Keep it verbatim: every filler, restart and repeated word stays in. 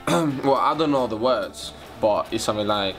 well, I don't know the words, but it's something like.